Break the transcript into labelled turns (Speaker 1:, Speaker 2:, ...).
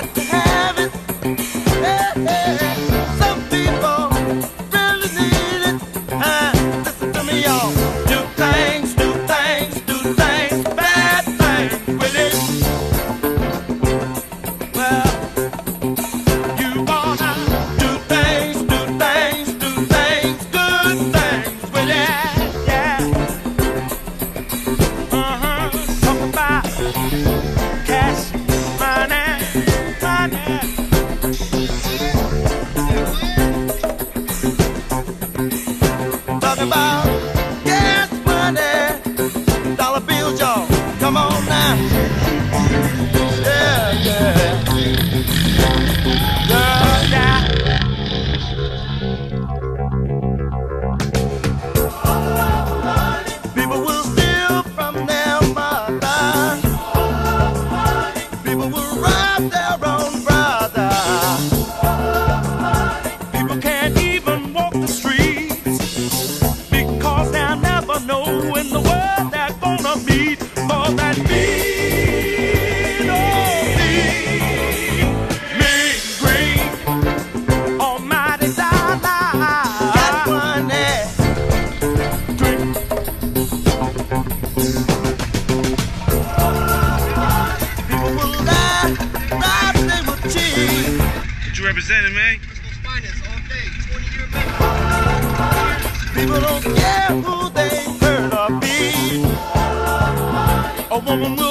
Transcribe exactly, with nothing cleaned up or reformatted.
Speaker 1: got to have it. Hey, hey. Some people really need it. Uh, listen to me, y'all. Do things, do things, do things, bad things with it. Well, you wanna do things, do things, do things, good things with it. Yeah. Uh-huh. Talk about cash, money, money. Talk about gas money, dollar bills, y'all. Come on now. Yeah, yeah. Yeah, yeah. People will steal from their mother. People will rob their own brother. People can't even walk the streets because they'll never know in the world they're gonna meet. For that mean, oh, mean, mean green, almighty dollar. Got money, drink. People will lie, rob, they will cheat.
Speaker 2: What you representing, man?
Speaker 1: People don't care who they hurt or beat. A woman will